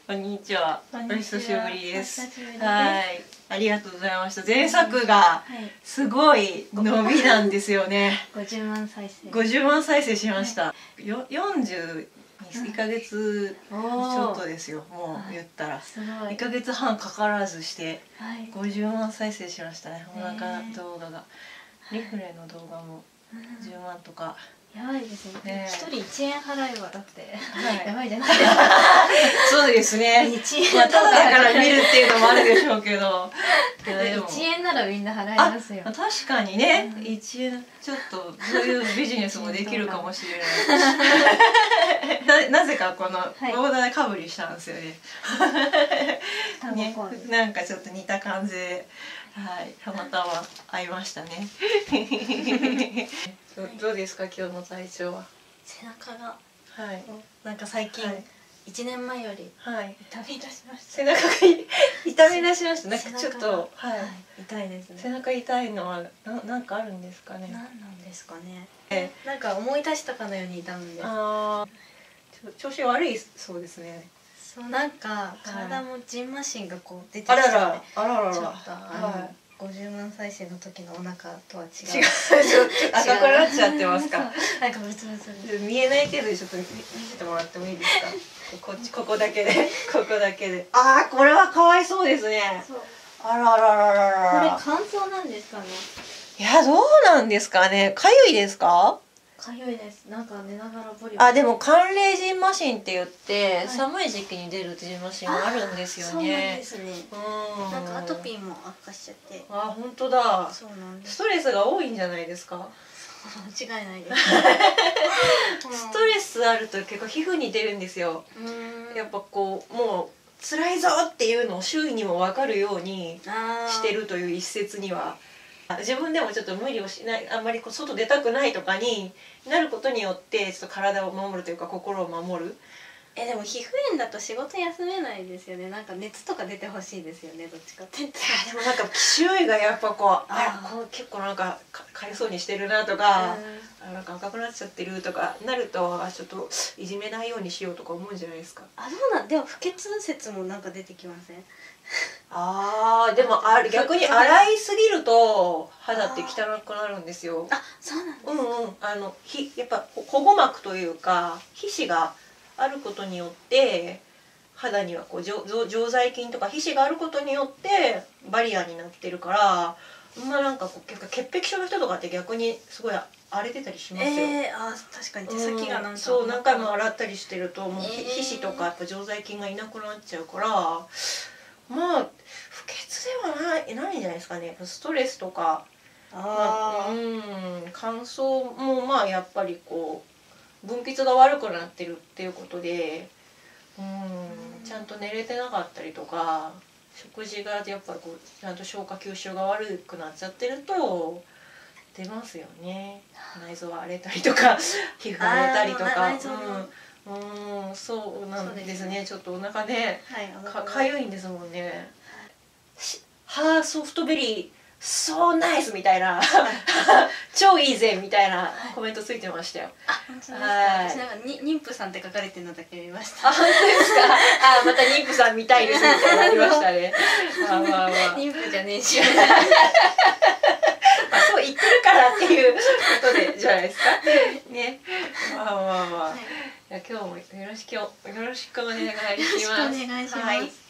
こんにちは。おこんにちは久しぶりです。 お久しぶりです。 はい、ありがとうございました。前作がすごい伸びなんですよね。 50万再生。 50万再生しました。41ヶ月ちょっとですよ。もう言ったら2ヶ月半かからずして50万再生しましたね。お腹動画が、リフレの動画も10万とか。 やばいですね。一人1円払えばだってやばいじゃないですか。そうですね。まあただだから見るっていうのもあるでしょうけど、 1円ならみんな払いますよ。 確かにね、1円ちょっとそういうビジネスもできるかもしれない。なぜかこのボーダーかぶりしたんですよね。なんかちょっと似た感じで、はい、たまたま会いましたね。どうですか、今日の体調は。 背中が、 はい、 なんか最近1年前より痛み出しました。 背中が痛み出しました。なんかちょっと痛いですね。 背中痛いのはなんかあるんですかね。 なんなんですかね。なんか思い出したかのように痛むんです。 調子悪いそうですね。 そう、なんか体もジンマシンがこう出てきちゃって、ちょっと50万再生の時のお腹とは違う。 赤くなっちゃってますか。 なんかブツブツ見えない程度でちょっと見せてもらってもいいですか。ここだけで、ここだけで。ああ、これはかわいそうですね。あららららら。 これ乾燥なんですかね。 いや、どうなんですかね。かゆいですか。 かゆいです。なんか寝ながらボリボリ。 あ、でも寒冷ジンマシンって言って、寒い時期に出るジンマシンがあるんですよね。 そうなんですね。なんかアトピーも悪化しちゃって。 あ、本当だ。 そうなんです。 ストレスが多いんじゃないですか。 間違いないです。 ストレスあると結構皮膚に出るんですよ。やっぱこうもう辛いぞっていうのを周囲にも分かるようにしてるという一説には。自分でもちょっと無理をしない、あんまり外出たくないとかになることによってちょっと体を守るというか心を守る。 でも皮膚炎だと仕事休めないですよね。なんか熱とか出てほしいですよね、どっちかって言って。 でもなんか周囲がやっぱこう結構なんかかゆそうにしてるなとか、なんか赤くなっちゃってるとかなると、ちょっといじめないようにしようとか思うんじゃないですか。 でも不潔説もなんか出てきません？ でも逆に洗いすぎると肌って汚くなるんですよ。 そうなんですか。 やっぱ保護膜というか皮脂があることによって肌にはこう常在菌とか皮脂があることによってバリアになってるから、なんかこう潔癖症の人とかって逆にすごい荒れてたりしますよ。 確かに手先がなんかそう何回も洗ったりしてるともう皮脂とかやっぱ常在菌がいなくなっちゃうから。不潔ではないんじゃないですかね。ストレスとか乾燥もやっぱりこう分泌が悪くなってるっていうことで、ちゃんと寝れてなかったりとか食事がやっぱりこうちゃんと消化吸収が悪くなっちゃってると出ますよね。内臓が荒れたりとか皮膚が荒れたりとか。そうなんですね。ちょっとお腹でかゆいんですもんね。ソフトベリーそうナイスみたいな超いいぜみたいなコメントついてましたよ。 本当ですか。私なんか妊婦さんって書かれてるのだけ見ました。 本当ですか。また妊婦さん見たいですみたいなありましたね。 妊婦じゃねえし。 そう言ってるからっていうことでじゃないですか。ね。今日もよろしくお願いします。 よろしくお願いします。